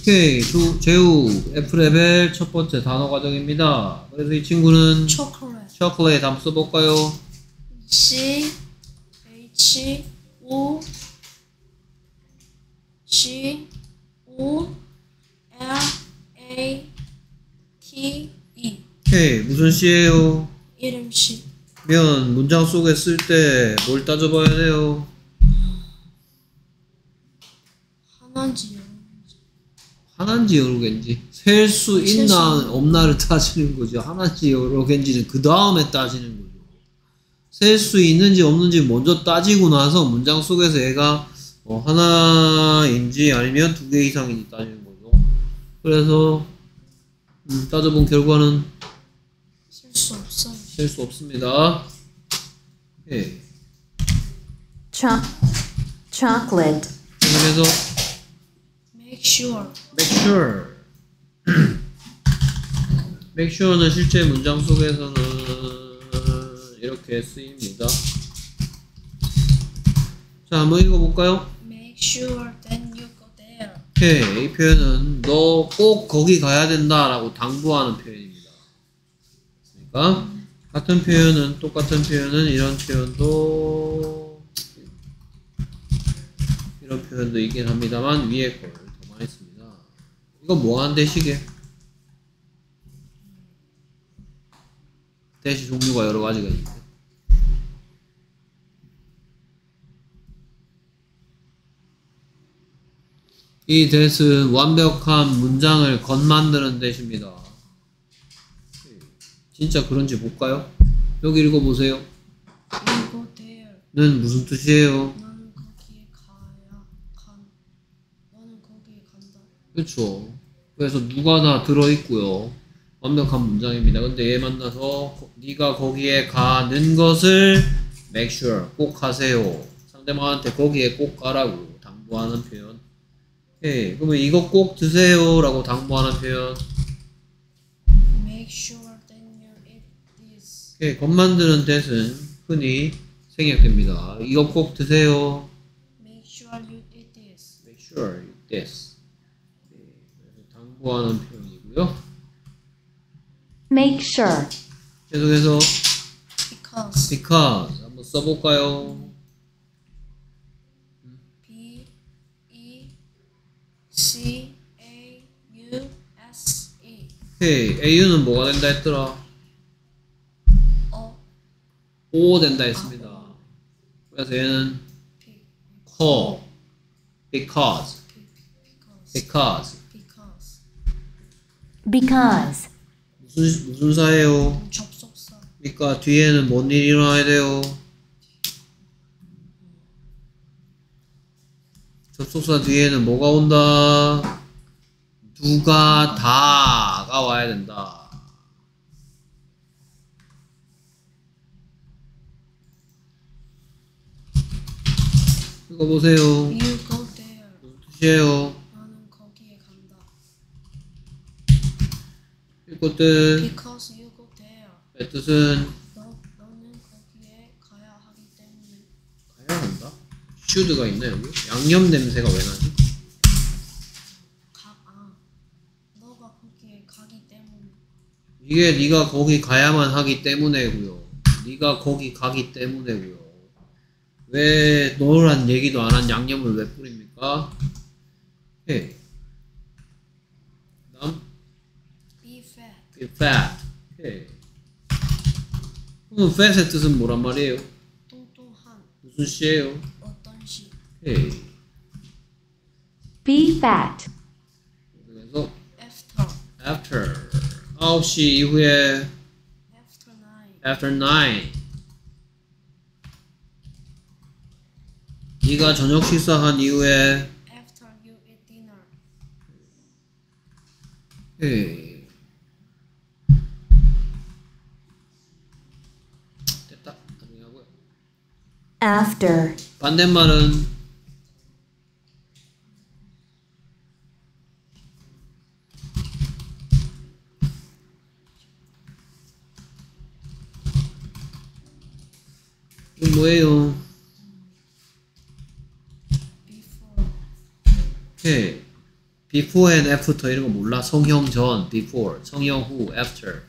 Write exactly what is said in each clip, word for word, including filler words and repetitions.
오케이, 조, 제우, F레벨 첫 번째 단어 과정입니다. 그래서 이 친구는 초콜릿. 초콜릿 한번 써볼까요? C H O C O L A T E. 오케이, 무슨 C예요? 이름 C. 면 문장 속에 쓸 때 뭘 따져봐야 돼요? 하나인지 하나인지 여러 개인지 셀 수 있나 없나를 따지는 거죠. 하나인지 여러 개인지는 그 다음에 따지는 거죠. 셀 수 있는지 없는지 먼저 따지고 나서 문장 속에서 얘가 어, 하나인지 아니면 두 개 이상인지 따지는 거죠. 그래서 음, 따져본 결과는 쓸 수 없어요. 셀 수 없습니다. 예. Cho chocolate. 계속해서 Make sure. make sure make sure는 실제 문장 속에서는 이렇게 쓰입니다. 자, 한번 읽어볼까요? Make sure that you go there. 오케이, 이 표현은 너 꼭 거기 가야 된다 라고 당부하는 표현입니다. 그러니까 같은 표현은 똑같은 표현은 이런 표현도 이런 표현도 있긴 합니다만 위에 걸 더 많이 씁니다. 이거 뭐 하는 대시게? 대시 종류가 여러 가지가 있는데 이 that은 완벽한 문장을 건만드는 대시입니다. 진짜 그런지 볼까요? 여기 읽어보세요. You go there. 는 무슨 뜻이에요? 너는 거기에 가야 간. 너는 거기에 간다. 그렇죠. 그래서 누가 다 들어있고요. 완벽한 문장입니다. 근데 얘 만나서 거, 네가 거기에 가는 것을 make sure 꼭 하세요. 상대방한테 거기에 꼭 가라고 당부하는 표현. 오케이. 그러면 이거 꼭 드세요 라고 당부하는 표현. Make sure that you eat this. 오케이. 겉 만드는 that은 흔히 생략됩니다. 이거 꼭 드세요. Make sure you eat this. make sure you this. 네, 그래서 당부하는 표현이고요. Make sure. 계속해서 Because. because 한번 써볼까요? B E C A U S E. 오케이. 에이유는 뭐가 된다 했더라? 어. O 된다 했습니다. 그래서 얘는 P. call because P. Because. because Because. Because. 무슨 무슨 사예요? 접속사. 그러니까 뒤에는 뭔 일이 일어나야 돼요? 접속사 뒤에는 뭐가 온다? 누가 다가 와야 된다. 이거 보세요. You go there. 무슨 뜻이에요? 나는 거기에 간다. 이거 뜻, Because you go there. 의 뜻은 너 너는 거기에 가야 하기 때문에. 가야 한다? should가 있네 여기? 양념 냄새가 왜 나지? 가 아. 너가 거기에 가기 때문에. 이게 네가 거기 가야만 하기 때문에고요. 네가 거기 가기 때문에고요. 왜 너란 얘기도 안 한 양념을 왜 뿌립니까? 오케이. 다음 Be fat. be fat. 오케이. 그럼 fat의 뜻은 뭐란 말이에요? 뚱뚱한. 무슨 시예요? 어떤 시. 오케이. Be fat. 그래서 After. after 아홉 시 이후에 After nine. after nine 네가 저녁 식사한 이후에 After you eat dinner. 오케이. 됐다. 정리하고요. After. 반대말은 이건 뭐예요? Before. 오케이. before and after 이런 거 몰라? 성형 전, before, 성형 후, after.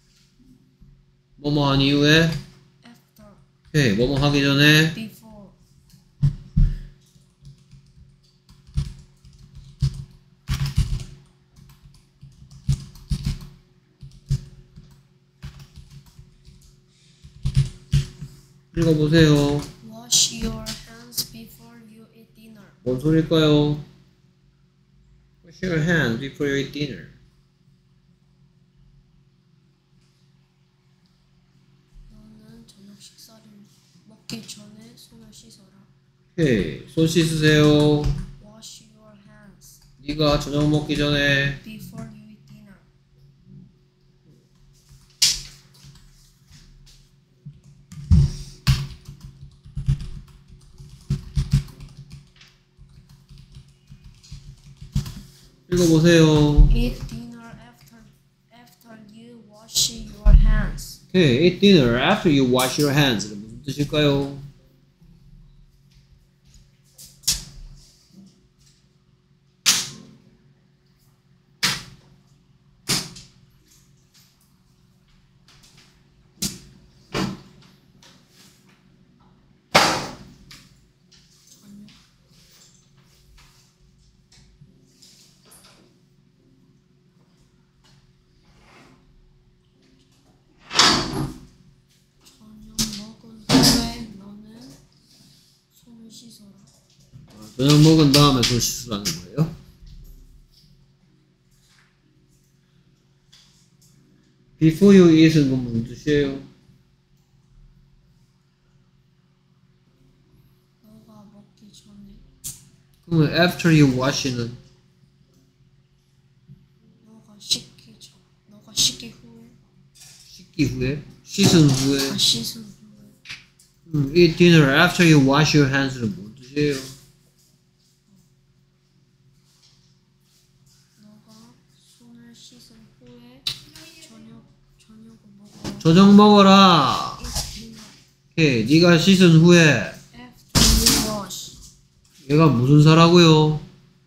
뭐뭐 한 이후에, after, 오케이, 뭐뭐 하기 전에, before, 읽어보세요. wash your hands before you eat dinner. 뭔 소릴까요? Wash your hands before you eat dinner. 너는 저녁 식사를 먹기 전에 손을 씻어라. 오케이, 손 씻으세요. Wash your hands 네가 저녁 먹기 전에 before you eat dinner. 읽어보세요. Eat dinner after after you wash your hands. 오케이, eat dinner after you wash your hands. 무슨 뜻일까요? 저녁 먹은 후에 너는 손을 씻어라. 저녁 먹은 다음에 손 씻으라는 거예요? Before you eat은 건 무슨 뜻이에요? 너가 먹기 전에 그러면 after you wash는 너가 씻기 전 너가 씻기 후에 씻기 후에? 씻은 후에? 다 씻은 후에 음, eat dinner after you wash your hands는 뭔 뜻이에요? 너가 손을 씻은 후에 저녁 저녁을 먹어라. 저녁 먹어라. Eat dinner 오케이, 네가 씻은 후에 after you wash. 얘가 무슨 사라고요?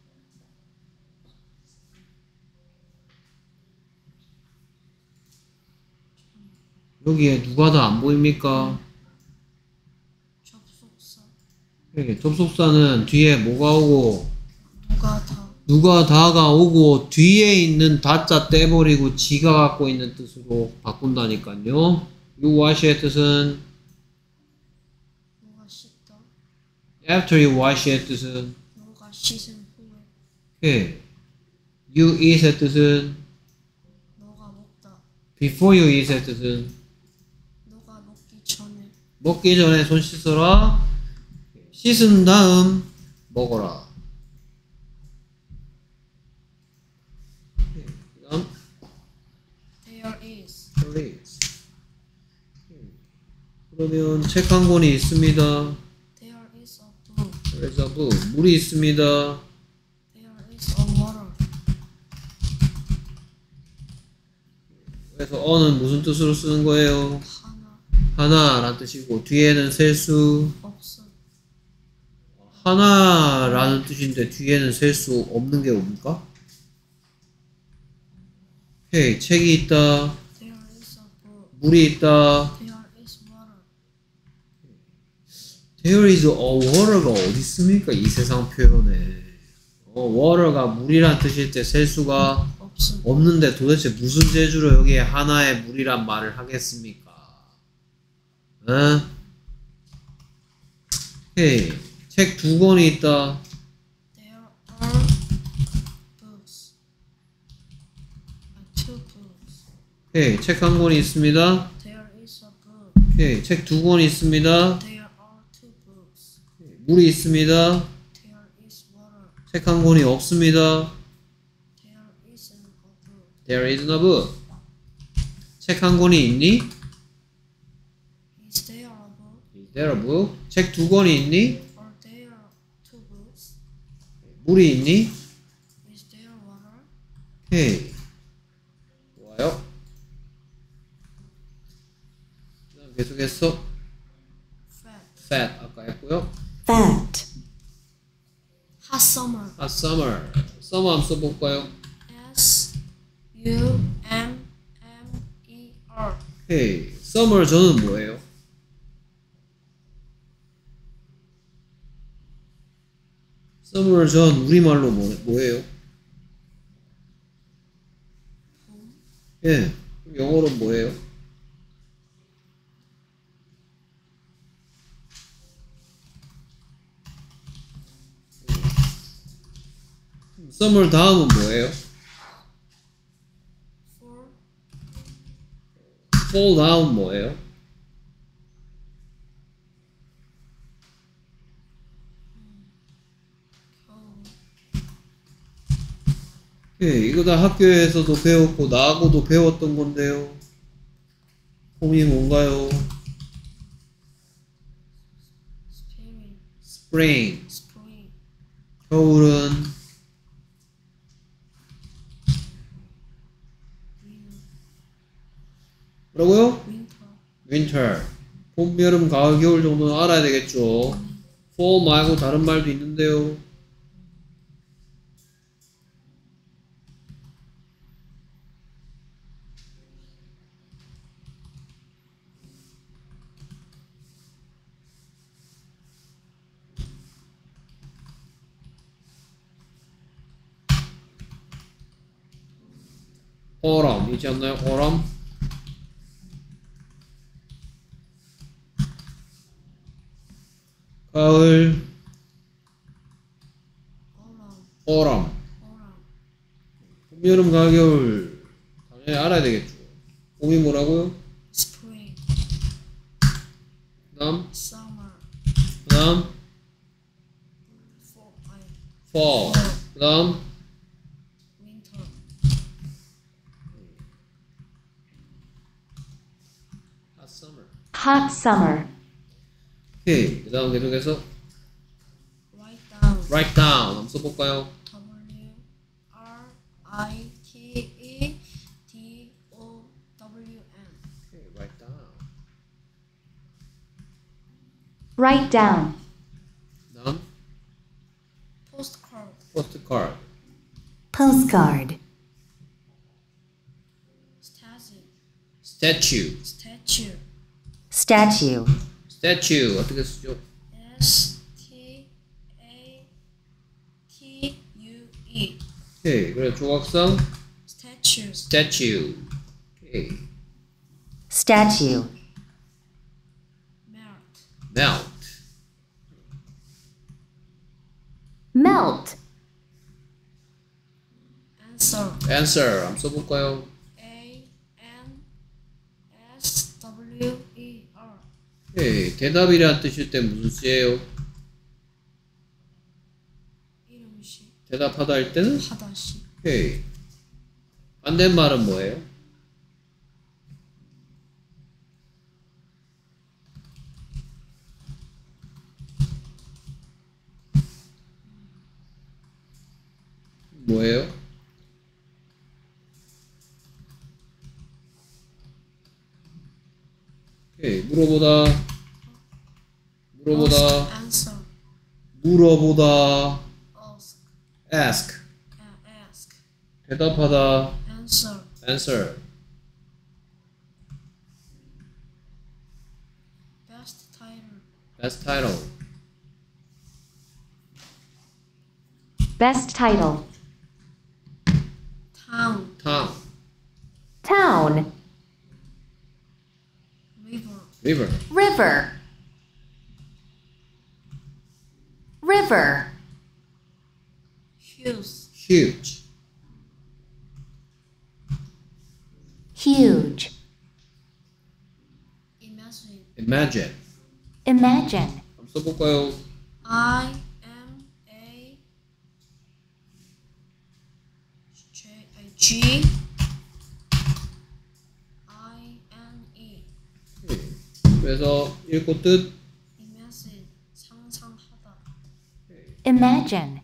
여기에 누가 다 안 보입니까? 접속사 네, 접속사는 뒤에 뭐가 오고 누가 다 누가 다가 오고 뒤에 있는 다자 떼버리고 지가 갖고 있는 뜻으로 바꾼다니까요. You wash의 뜻은 너가 씻다 after you wash의 뜻은 너가 씻은 후에 오케이. You eat의 뜻은 너가 먹다 before you eat의 뜻은 너가 먹기 전에 먹기 전에 손 씻어라. 씻은 다음 먹어라. 그 다음 there is please. 그러면 책 한 권이 있습니다. there is a book There is a book. 물이 있습니다. there is a water 그래서 어는 무슨 뜻으로 쓰는 거예요? 하나 하나라는 뜻이고 뒤에는 셀 수 없음 하나라는 뜻인데 뒤에는 셀 수 없는 게 뭡니까? 오케이, 책이 있다. there is a book 물이 있다. there is water There is a water가 어디 있습니까? 이 세상 표현에. 어, water가 물이란 뜻일 때 셀 수가 없음 없는데 도대체 무슨 재주로 여기에 하나의 물이란 말을 하겠습니까? 어? 오케이, 책 두 권이 있다. there are books uh, two books 오케이, 책 한 권이 있습니다. there is a book 오케이, 책 두 권이 있습니다. there are two books 물이 있습니다. there is water 책 한 권이 없습니다. there isn't a book There isn't a book. 책 한 권이 있니? is there a book Is there a book? 책 두 권이 있니? are there two books 물이 있니? is there water 오케이. 좋아요. 그다음 계속해서 fat fat 아까 했고요. Fat. hot summer Hot summer. summer 한번 써볼까요? S U M M E R. 오케이. summer 저는 뭐예요? summer 전 우리말로 뭐, 뭐예요? 예. 영어로 뭐예요? summer 다음은 뭐예요? For fall 다음 뭐예요? 겨울. 예, 이거 다 학교에서도 배웠고 나하고도 배웠던 건데요. 봄이 뭔가요? Spring. spring. Spring. 겨울은 Winter. 뭐라고요? Winter. winter. 봄, 여름, 가을, 겨울 정도는 알아야 되겠죠. fall 말고 다른 말도 있는데요. autumn 있지 않나요? autumn. 가을, Autumn. autumn. Autumn. 봄, 여름, 가을, 겨울 당연히 알아야 되겠죠. 봄이 뭐라고요? Spring. 그 다음, Summer. 그 다음, Fall. 아니, fall. 그 다음, Winter. hot summer. hot summer, 오케이. 그 다음 계속해서 Write down. write down 한번 써볼까요? W R I T E D O W N. 오케이, write down. write down, 그 다음, Postcard. postcard. postcard, Statue. statue. Statue. statue, statue 어떻게 쓰죠? S T A T U E. 오케이. 그래 조각상 Statue. statue. 오케이. statue, Melt. melt. melt, Answer. answer 한번 써볼까요? A N S W E R. 오케이. 대답이란 뜻일 때 무슨 시예요? 이름시. 대답하다 할 때는 하다시. 오케이. 반대말은 뭐예요? 뭐예요? 오케이. 물어보다. 물어보다. Answer. 물어보다. Ask. ask. Uh, ask. 대답하다. Answer. answer. Best title. best title. best title, Town. town. town, River. river. river, river, Huge. huge. huge, Imagine. imagine. imagine, 한번 써볼까요? I M A J uh, G I N E. 오케이. 그래서 읽고 뜻. Imagine. 상상하다. imagine,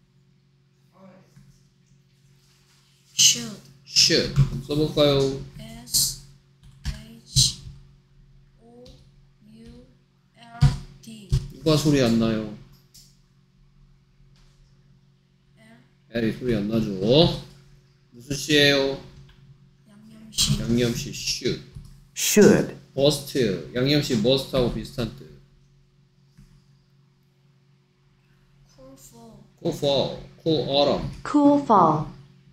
Should. should. 한번 써볼까요? S H O U L D. 누가 소리 안 나요? L 타입이 소리 안 나죠? 무슨 씨예요? 양념시. 양념씨 should. should, 버스트. 양념씨 must하고 비슷한 뜻. cool fall. cool fall, cool autumn, Cool fall.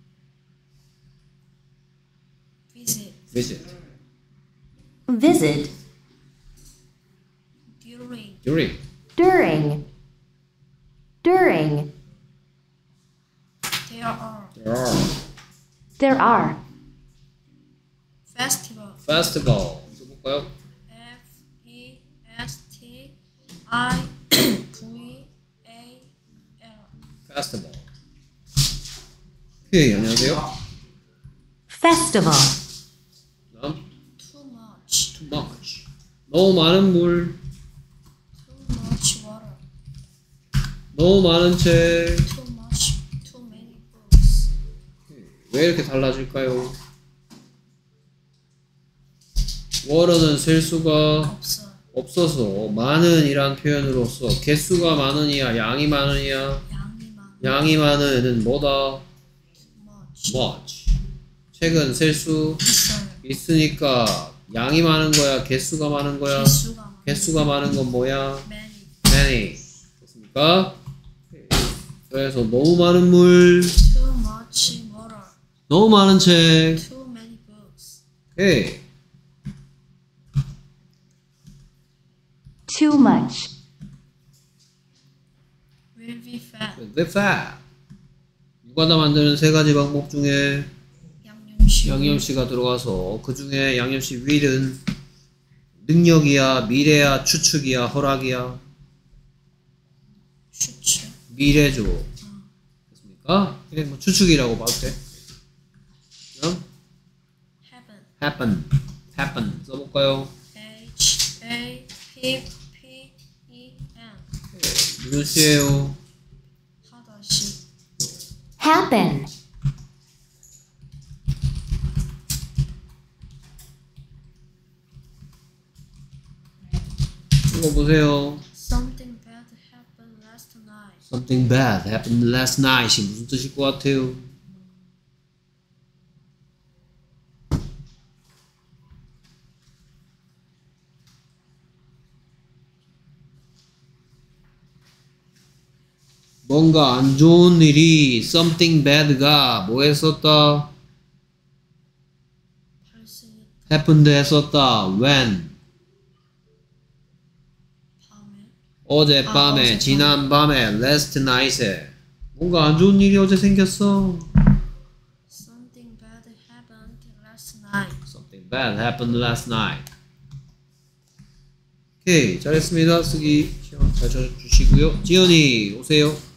visit. visit. Visit. during. during. During. During. there are. there are. There are. festival. festival. 써볼까요? F E S T I V A L. festival. 오케이, 안녕하세요. Festival. 다음. too much. too much. 너무 많은 물, too much water. 너무 많은 책. too much. too many books. 왜 이렇게 달라질까요? 워러는 셀 수가 없어. 없어서 많은이란 표현으로서 개수가 많으냐 양이 많으냐 양이 많아. 양이 많은은 뭐다? much. much. 책은 셀 수 있어요. 있으니까 양이 많은 거야 개수가 많은 거야? 개수가 많아. 개수가 많은 건 뭐야? many. many. 됐습니까? 그래서 너무 많은 물, too much water. 너무 많은 책. too many books. 오케이. Too much. will be fat. The fat. 유과다 만드는 세 가지 방법 중에 양념시. 양념씨가 들어가서 그 중에 양념씨 will은 능력이야, 미래야, 추측이야, 허락이야? 추측. 미래죠. 됐습니까? 이게 뭐 추측이라고 봐도 돼. 그럼 happen. happen, happen 써볼까요? H A P P E N. 무슨 시예요? 하다시. Happen. 이거 보세요. Something bad happened last night. Something bad happened last night이 무슨 뜻일 것 같아요? 뭔가 안 좋은 일이 something bad가 뭐 했었다? 발생했다. happened 했었다. when? 밤에. 어젯밤에, 아, 어젯밤. 지난밤에, last night에 뭔가 안 좋은 일이 어제 생겼어. Something bad happened last night. Something bad happened last night. 오케이, 잘했습니다. 쓰기 시험 잘 쳐주시고요. 지연이 오세요.